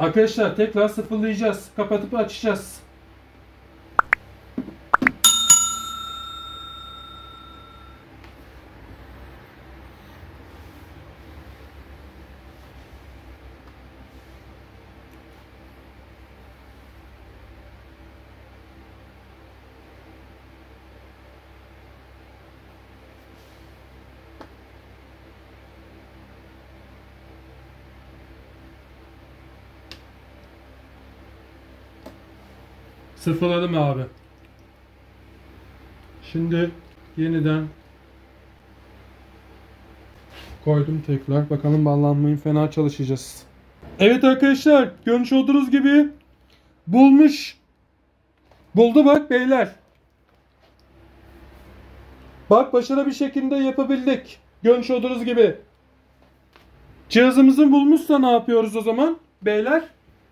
Arkadaşlar tekrar sıfırlayacağız. Kapatıp açacağız. Sıfırladım abi. Şimdi yeniden koydum tekrar. Bakalım bağlanmayı fena çalışacağız. Evet arkadaşlar, görmüş olduğunuz gibi buldu bak beyler. Bak başarılı bir şekilde yapabildik. Görmüş olduğunuz gibi. Cihazımızın bulmuşsa ne yapıyoruz o zaman beyler?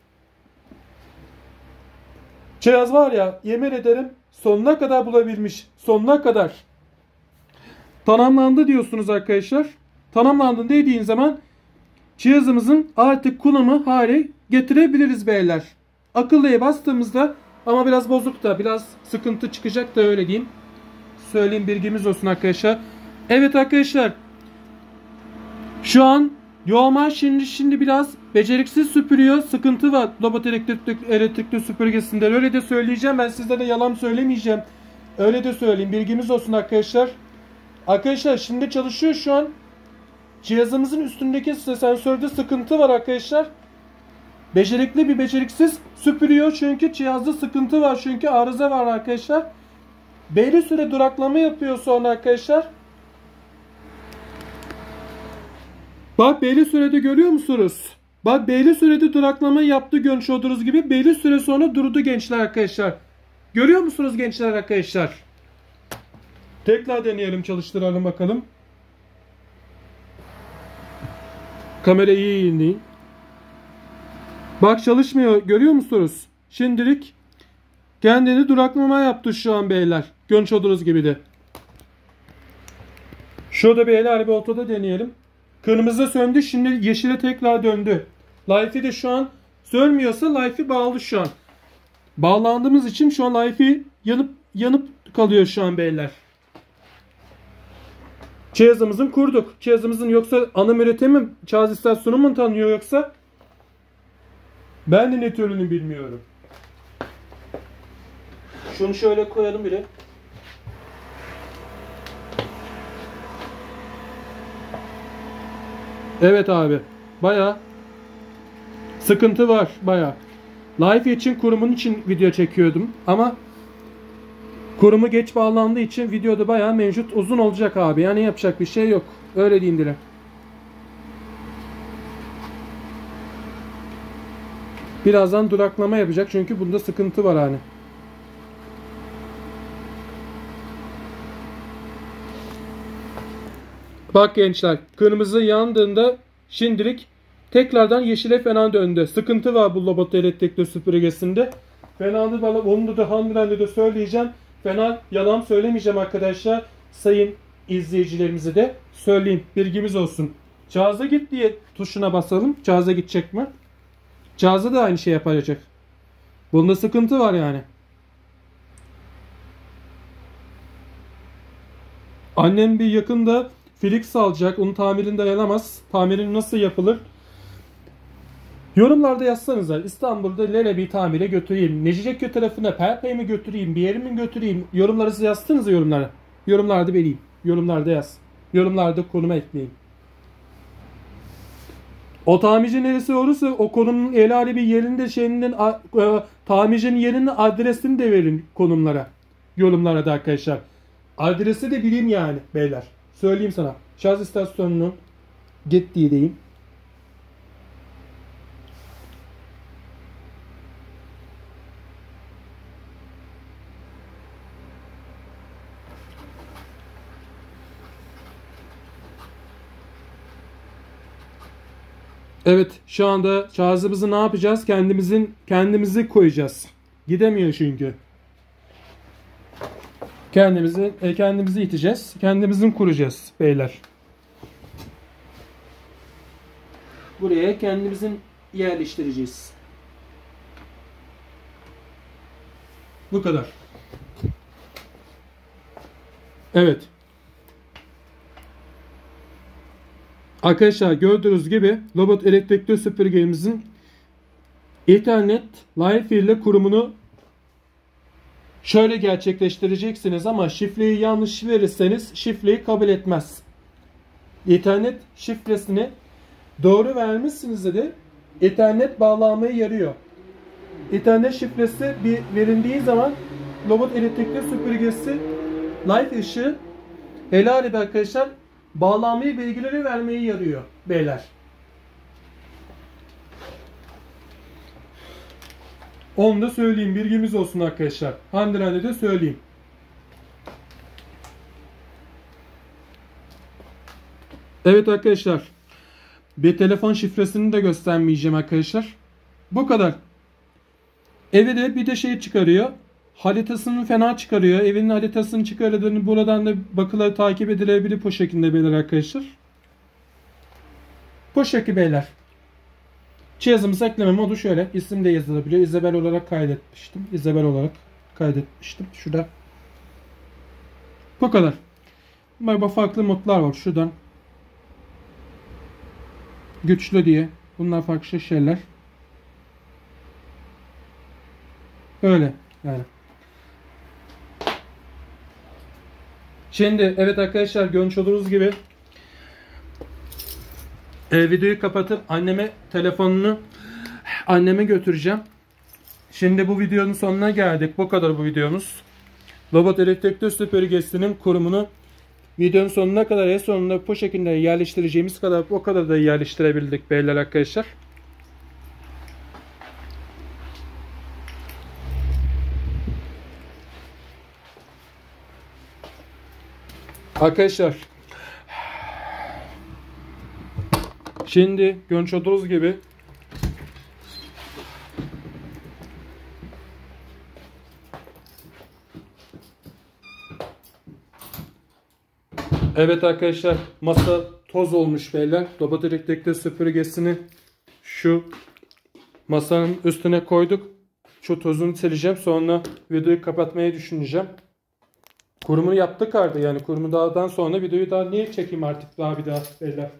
Cihaz var ya, yemin ederim sonuna kadar bulabilmiş. Sonuna kadar. Tamamlandı diyorsunuz arkadaşlar. Tamamlandı dediğin zaman cihazımızın artık kullanımı hale getirebiliriz beyler. Akıllıya bastığımızda ama biraz bozuk da biraz sıkıntı çıkacak da öyle diyeyim. Söyleyeyim, bilgimiz olsun arkadaşlar. Evet arkadaşlar. Şu an Yoğman şimdi biraz beceriksiz süpürüyor. Sıkıntı var robot elektrikli süpürgesinde. Öyle de söyleyeceğim. Ben sizlere yalan söylemeyeceğim. Öyle de söyleyeyim. Bilgimiz olsun arkadaşlar. Arkadaşlar şimdi çalışıyor şu an. Cihazımızın üstündeki sensörde sıkıntı var arkadaşlar. Becerikli bir beceriksiz süpürüyor. Çünkü cihazda sıkıntı var. Çünkü arıza var arkadaşlar. Belli süre duraklama yapıyor sonra arkadaşlar. Bak belli sürede görüyor musunuz? Bak belli sürede duraklama yaptı, görmüş olduğunuz gibi. Belli süre sonra durdu gençler arkadaşlar. Görüyor musunuz gençler arkadaşlar? Tekrar deneyelim, çalıştıralım bakalım. Kamerayı iyi inleyin. Bak çalışmıyor, görüyor musunuz? Şimdilik kendini duraklama yaptı şu an beyler. Görmüş olduğunuz gibi de. Şurada beyler bir ortada deneyelim. Kırmızı söndü, şimdi yeşile tekrar döndü. Life'i de şu an sönmüyorsa Life'i bağlı şu an. Bağlandığımız için şu an Life'i yanıp kalıyor şu an beyler. Cihazımızın kurduk. Cihazımızın yoksa ana üretimi şarj istasyonu mu tanıyor yoksa? Ben de ne türünü bilmiyorum. Şunu şöyle koyalım bile. Evet abi. Bayağı sıkıntı var bayağı. Live için kurumun için video çekiyordum ama kurumu geç bağlandığı için videoda bayağı mevcut uzun olacak abi. Yani yapacak bir şey yok. Öyle diyeyim dile. Birazdan duraklama yapacak çünkü bunda sıkıntı var hani. Bak gençler, kırmızı yandığında şimdilik tekrardan yeşile falan döndü. Sıkıntı var bu robot elektrikli süpürgesinde. Fena da onu da hanımefendi de söyleyeceğim. Fena yalan söylemeyeceğim arkadaşlar. Sayın izleyicilerimize de söyleyeyim. Bilgimiz olsun. Cihaza git diye tuşuna basalım. Cihaza gidecek mi? Cihaza da aynı şey yapacak. Bunda sıkıntı var yani. Annem bir yakında Felix alacak. Onun tamirini dayanamaz. Tamirini nasıl yapılır? Yorumlarda yazsanıza. İstanbul'da Lelebi tamire götüreyim. Neciceköy tarafına Perpa'ya mı götüreyim? Bir yere mi götüreyim? Yorumları siz yazsanıza yorumlara. Yorumlarda vereyim. Yorumlarda yaz. Yorumlarda konuma ekleyin. O tamirci neresi olursa o konumun el bir yerinde tamircinin yerinin adresini de verin konumlara. Yorumlara da arkadaşlar. Adresi de bileyim yani beyler. Söyleyeyim sana. Şarj istasyonunun gittiği diyeyim. Evet, şu anda şarjımızı ne yapacağız? Kendimizi koyacağız. Gidemiyor çünkü. Kendimizi iteceğiz. Kendimizin kuracağız beyler. Buraya kendimizin yerleştireceğiz. Bu kadar. Evet. Arkadaşlar gördüğünüz gibi robot elektrikli süpürgemizin Ethernet Wi-Fi ile kurumunu şöyle gerçekleştireceksiniz ama şifreyi yanlış verirseniz şifreyi kabul etmez. Ethernet şifresini doğru vermişsiniz de Ethernet bağlanmaya yarıyor. Ethernet şifresi bir verildiği zaman robot elektrikli süpürgesi light ışığı helal be arkadaşlar bağlanmayı bilgileri vermeyi yarıyor beyler. Onu da söyleyeyim. Bilgimiz olsun arkadaşlar. Handirane de söyleyeyim. Evet arkadaşlar. Bir telefon şifresini de göstermeyeceğim arkadaşlar. Bu kadar. Eve de bir de şey çıkarıyor. Haritasını fena çıkarıyor. Evinin haritasını çıkardığını buradan da bakıları takip edilebilir bu şekilde beyler arkadaşlar. Bu şekilde beyler. Cihazımıza ekleme modu şöyle. İsim de yazılabiliyor. Isabel olarak kaydetmiştim. Isabel olarak kaydetmiştim. Şurada. Bu kadar. Böyle farklı modlar var. Şuradan. Güçlü diye. Bunlar farklı şeyler. Öyle yani. Şimdi evet arkadaşlar görmüş olduğunuz gibi videoyu kapatıp anneme götüreceğim. Şimdi bu videonun sonuna geldik. Bu kadar bu videomuz. Robot elektrikli süpürgesinin kurumunu videonun sonuna kadar en sonunda bu şekilde yerleştireceğimiz kadar o kadar da yerleştirebildik beyler arkadaşlar. Arkadaşlar şimdi görmüş olduğunuz gibi evet arkadaşlar masa toz olmuş beyler. Robot elektrikli süpürgesini şu masanın üstüne koyduk. Şu tozunu sileceğim. Sonra videoyu kapatmayı düşüneceğim. Kurumunu yaptık artık yani kurumu dağdan sonra videoyu daha niye çekeyim artık daha bir daha beyler.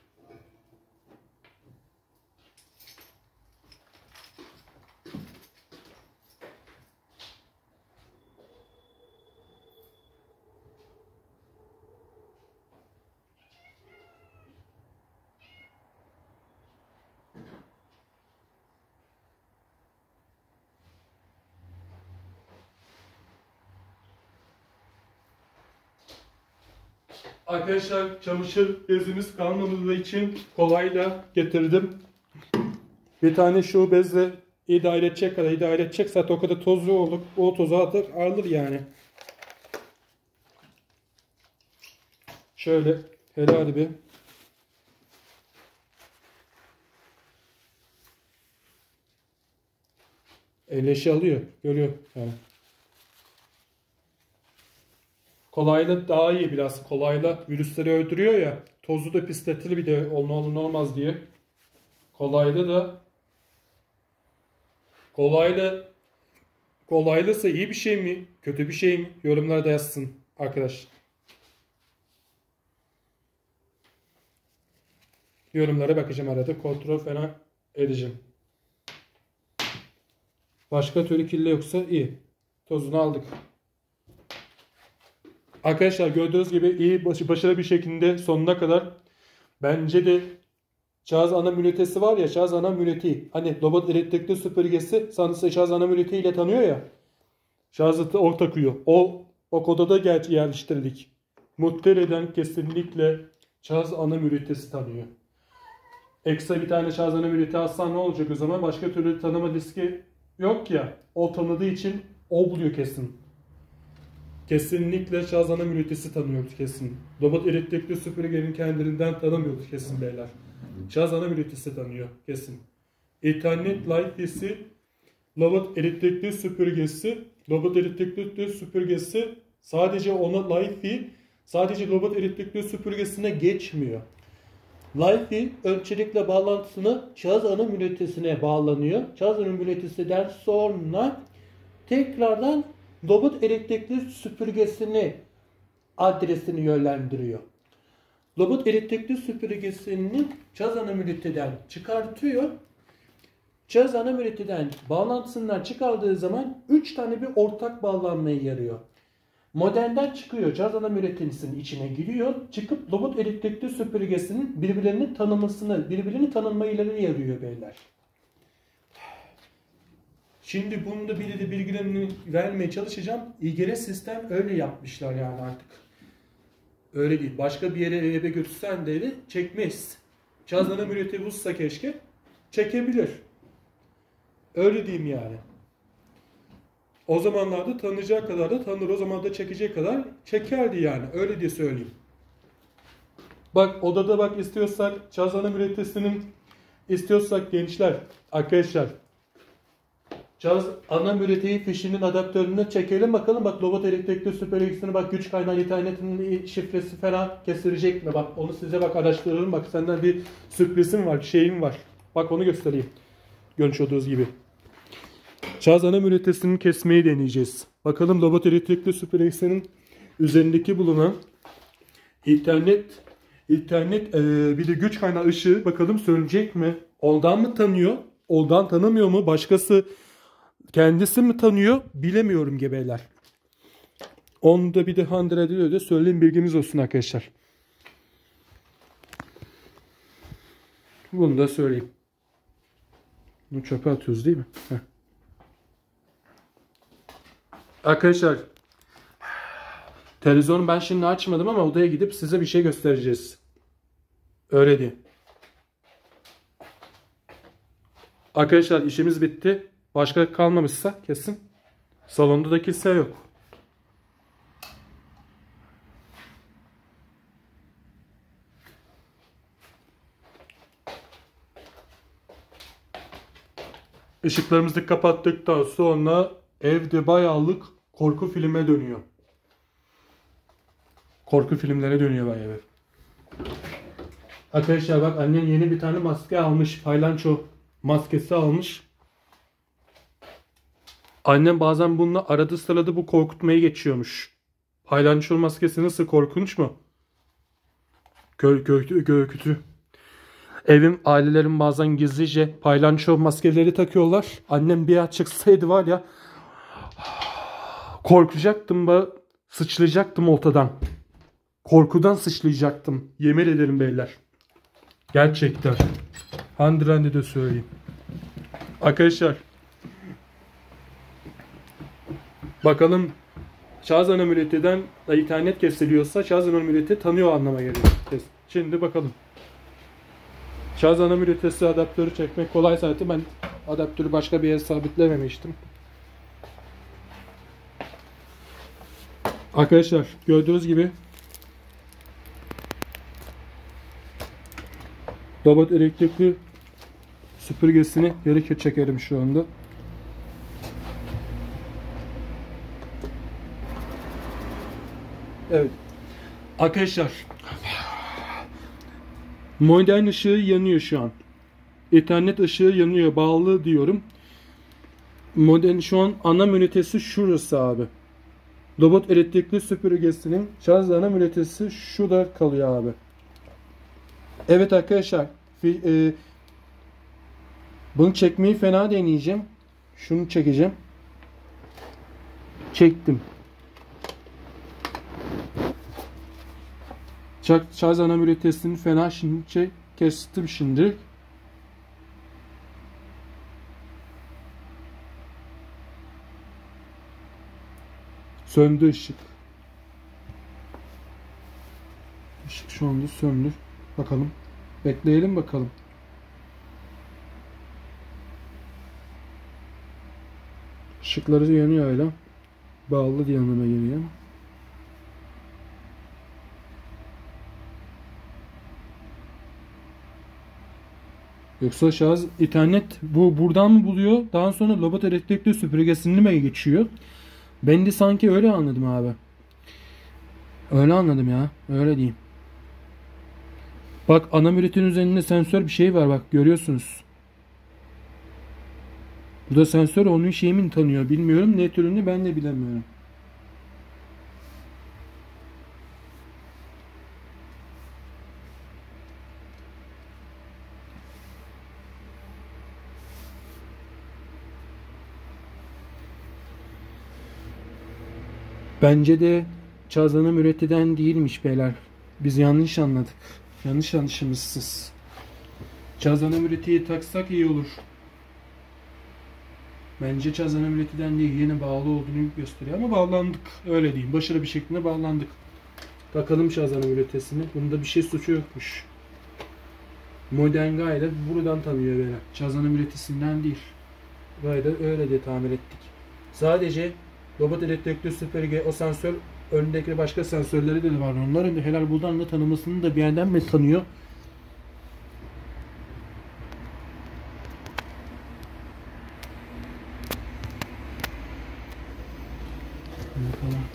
Arkadaşlar çamaşır bezimiz kalmadığı için kolayla getirdim. Bir tane şu bezle idare edecek zaten o kadar tozlu olur. O tozu alır yani. Şöyle helal bir. Elleşi alıyor. Görüyor yani. Kolayla daha iyi biraz. Kolayla virüsleri öldürüyor ya. Tozu da pisletir bir de olmaz diye. Kolaylısa iyi bir şey mi? Kötü bir şey mi? Yorumlarda yazsın arkadaş. Yorumlara bakacağım arada. Kontrol falan edeceğim. Başka türlü kirli yoksa iyi. Tozunu aldık. Arkadaşlar gördüğünüz gibi iyi başarılı bir şekilde sonuna kadar bence de şarj ana ünitesi var ya şarj ana üniteyi hani robot elektrikli süpürgesi sanırsa şarj ana ünite ile tanıyor ya şarjı o takıyor. O koda da gerçi yerleştirdik. Muhtemelen kesinlikle şarj ana ünitesi tanıyor. Ekstra bir tane şarj ana ünite alsan ne olacak o zaman başka türlü tanıma riski yok ya o tanıdığı için o buluyor kesin. Kesinlikle şarj ana ünitesi tanıyoruz kesin. Robot elektrikli süpürgenin kendiliğinden tanımıyoruz kesin beyler. Şarj ana ünitesi tanıyor kesin. Ethernet Wi-Fi'si robot elektrikli süpürgesi sadece ona Wi-Fi sadece robot elektrikli süpürgesine geçmiyor. Wi-Fi öncelikle bağlantısını şarj ana ünitesine bağlanıyor. Şarj ana ünitesinden sonra tekrardan robot elektrikli süpürgesini adresini yönlendiriyor. Robot elektrikli süpürgesini cihaz ana üniteden çıkartıyor. Cihaz ana üniteden bağlantısından çıkardığı zaman 3 tane bir ortak bağlanmaya yarıyor. Modemden çıkıyor. Cihaz ana ünitesinin içine giriyor. Çıkıp robot elektrikli süpürgesinin birbirini tanınmayıları yarıyor beyler. Şimdi bunu da bilgilerini vermeye çalışacağım. İlgili sistem öyle yapmışlar yani artık. Öyle değil. Başka bir yere eve götürsen de evi çekmez. Cihaz ana ünite bulsa keşke çekebilir. Öyle diyeyim yani. O zamanlarda tanıyacağı kadar da tanır. O zaman da çekecek kadar çekerdi yani. Öyle diye söyleyeyim. Bak odada bak istiyorsak cihaz ana ünitesinin istiyorsak gençler, arkadaşlar. Cihaz ana üniteyi fişinin adaptörünü çekelim bakalım. Bak robot elektrikli süpürgesini bak güç kaynağı internetin şifresi falan kesilecek mi? Bak onu size bak araştırırım. Bak senden bir sürprizim var, şeyim var. Bak onu göstereyim. Görmüş olduğunuz gibi. Cihaz ana ünitesini kesmeyi deneyeceğiz. Bakalım robot elektrikli süpürgesinin üzerindeki bulunan internet bir de güç kaynağı ışığı bakalım sönecek mi? Ondan mı tanıyor? Ondan tanımıyor mu? Başkası kendisi mi tanıyor? Bilemiyorum gebeler. Onu da bir de Handere'de de söyleyeyim bilginiz olsun arkadaşlar. Bunu da söyleyeyim. Bunu çöpe atıyoruz değil mi? Heh. Arkadaşlar televizyonu ben şimdi açmadım ama odaya gidip size bir şey göstereceğiz. Öyle değil. Arkadaşlar işimiz bitti. Başka kalmamışsa kesin. Salonda da kimse yok. Işıklarımızı kapattıktan sonra evde bayağılık korku filme dönüyor. Korku filmlere dönüyor bayağı ev. Arkadaşlar bak annen yeni bir tane maske almış. Paylanço maskesi almış. Annem bazen bununla aradı sırada bu korkutmayı geçiyormuş. Paylanço maskesi nasıl, korkunç mu? Kötü. Evim ailelerim bazen gizlice paylanço maskeleri takıyorlar. Annem bir çıksaydı var ya korkacaktım, sıçrayacaktım ortadan. Korkudan sıçrayacaktım. Yemin ederim beyler. Gerçekten. Handiren'de de söyleyeyim. Arkadaşlar. Bakalım şahıs ana üniteden internet kesiliyorsa şahıs ana ünite tanıyor anlama geliyor. Şimdi bakalım. Şahıs ana ünitesi adaptörü çekmek kolay zaten. Ben adaptörü başka bir yere sabitlememiştim. Arkadaşlar gördüğünüz gibi robot elektrikli süpürgesini geri çekerim şu anda. Evet. Arkadaşlar modem ışığı yanıyor şu an. İnternet ışığı yanıyor. Bağlı diyorum. Modem şu an ana ünitesi şurası abi. Robot elektrikli süpürgesinin şarj ana ünitesi şurada kalıyor abi. Evet arkadaşlar. Bunu çekmeyi fena deneyeceğim. Şunu çekeceğim. Çektim. Şarj ana ünitesini fena şimdi kestim şimdi. Söndü ışık. Işık şu anda söndü. Bakalım. Bekleyelim bakalım. Işıkları yanıyor öyle. Bağlı diye anlama geliyor. Yoksa şahıs internet buradan mı buluyor? Daha sonra robot elektrikli süpürgesini mi geçiyor? Ben de sanki öyle anladım abi. Öyle anladım ya. Öyle diyeyim. Bak ana ünitenin üzerinde sensör bir şey var bak görüyorsunuz. Bu da sensör onun şeyi mi tanıyor bilmiyorum. Ne türünü ben de bilemiyorum. Bence de Çazan'ı üretiden değilmiş beyler. Biz yanlış anladık. Yanlış anlaşılmışsınız. Çazan'ı üretiyi taksak iyi olur. Bence Çazan'ı üretiden değil, yine bağlı olduğunu gösteriyor ama bağlandık. Öyle diyeyim. Başarılı bir şekilde bağlandık. Takalım Çazan'ı üretesini. Bunda bir şey suçu yokmuş. Modern gayet buradan tanıyor beni. Çazan'ın üretisinden değil. Gayet öyle diye tamir ettik. Sadece robot elektrikli süpürge, o sensör önündeki başka sensörleri de var. Onların da helal buradan da tanımasını da bir yerden mi tanıyor? Bakalım.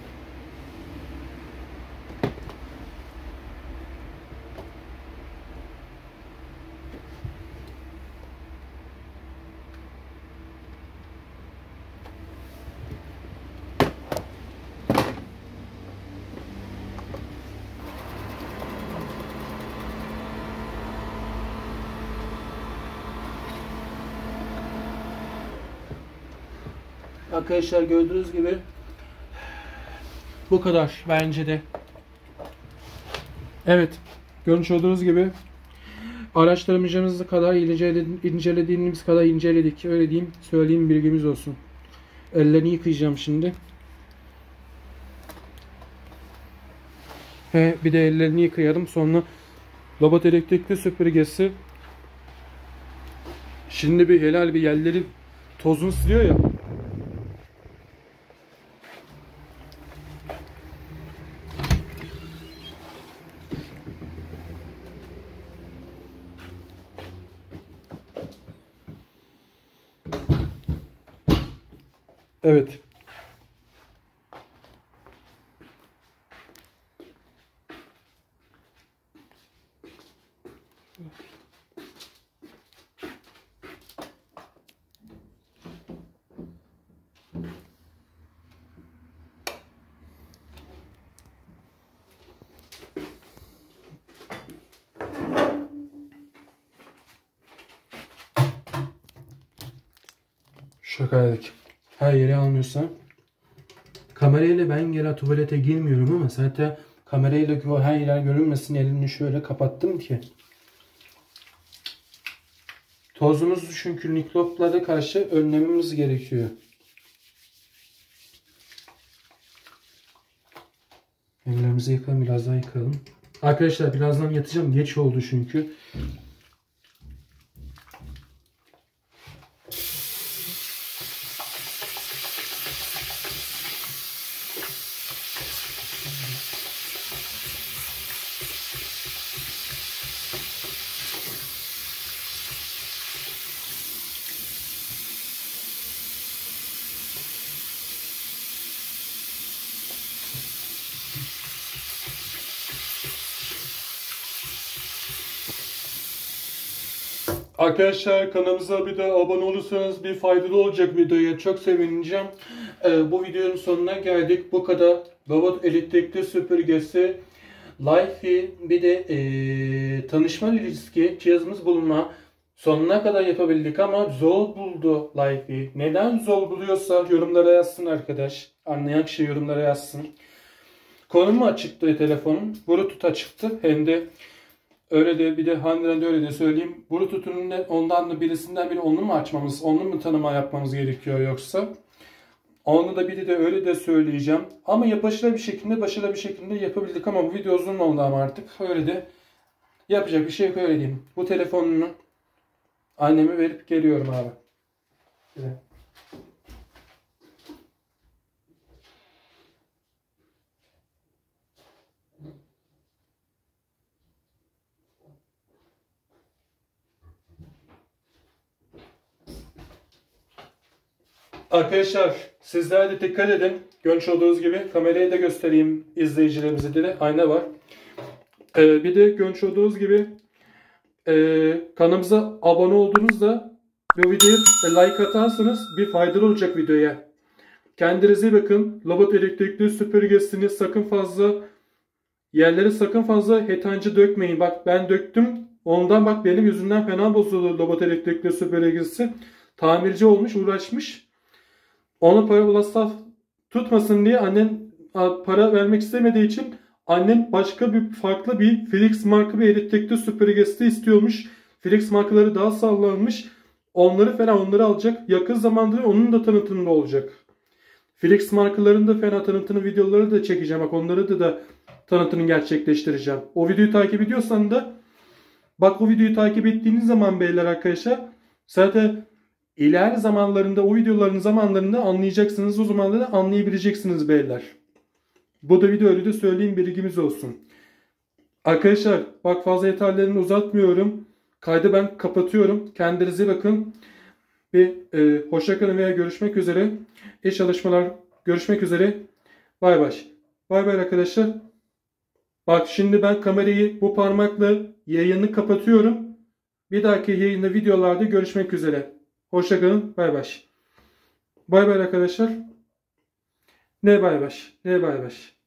Arkadaşlar gördüğünüz gibi bu kadar bence de. Evet, görmüş olduğunuz gibi araştırmacımız kadar incelediğimiz kadar inceledik. Öyle diyeyim, söyleyeyim, bilgimiz olsun. Ellerini yıkayacağım şimdi. Ve bir de ellerini yıkayalım. Sonra robot elektrikli süpürgesi şimdi bir helal bir yerleri tozunu siliyor ya. Evet. Şakaydık. Her yere almıyorsan. Kamerayla ben gene tuvalete girmiyorum ama zaten kamerayla her yer görünmesin elini şöyle kapattım ki. Tozumuz çünkü mikroplara karşı önlememiz gerekiyor. Ellerimizi yıkalım, biraz daha yıkalım. Arkadaşlar birazdan yatacağım. Geç oldu çünkü. Arkadaşlar kanalımıza bir de abone olursanız bir faydalı olacak videoya çok sevineceğim. Bu videonun sonuna geldik. Bu kadar robot elektrikli süpürgesi, Lifey bir de tanışma riski cihazımız bulunma sonuna kadar yapabildik ama zor buldu Lifey. Neden zor buluyorsa yorumlara yazsın arkadaş. Anlayan kişi yorumlara yazsın. Konumu açıktı telefonun. Bluetooth açıktı. Hem de öyle de bir de Hande'den de öyle de söyleyeyim. Bluetooth'un ondan da birisinden biri onu mu açmamız, onu mu tanıma yapmamız gerekiyor yoksa? Onu da biri de öyle de söyleyeceğim. Ama başarılı bir şekilde yapabildik ama bu video uzun oldu ama artık öyle de yapacak bir şey yok öyle diyeyim. Bu telefonunu anneme verip geliyorum abi. Evet. Arkadaşlar sizler de dikkat edin. Görmüş olduğunuz gibi kamerayı da göstereyim izleyicilerimize de ayna var. Bir de görmüş olduğunuz gibi kanalımıza abone olduğunuzda Bu videoya like atarsanız bir faydalı olacak videoya. Kendinize iyi bakın. Robot elektrikli süpürgesini yerlere sakın fazla hetancı dökmeyin. Bak ben döktüm. Ondan bak benim yüzümden fena bozuldu robot elektrikli süpürgesi. Tamirci olmuş, uğraşmış. Ona para masraf tutmasın diye annen para vermek istemediği için annen farklı bir Philips marka bir elektrikli süpürgesi istiyormuş. Philips markaları daha sağlanmış. Onları alacak. Yakın zamanda onun da tanıtımında olacak. Philips markalarında fena tanıtım videoları da çekeceğim. Bak onları da tanıtımını gerçekleştireceğim. O videoyu takip ediyorsan da bak o videoyu takip ettiğiniz zaman beyler arkadaşlar zaten ileriki zamanlarında o videoların zamanlarında anlayacaksınız. O zamanlarda da anlayabileceksiniz beyler. Bu da video öyle de söyleyeyim bilgimiz olsun. Arkadaşlar bak fazla yeterlerini uzatmıyorum. Kaydı ben kapatıyorum. Kendinize bakın. Ve hoşça kalın veya görüşmek üzere. İyi çalışmalar. Görüşmek üzere. Bay bay. Bay bay arkadaşlar. Bak şimdi ben kamerayı bu parmakla yayını kapatıyorum. Bir dahaki yayında videolarda görüşmek üzere. Hoşça kalın. Bay bay. Bay bay arkadaşlar. Ne bay bay. Ne bay bay.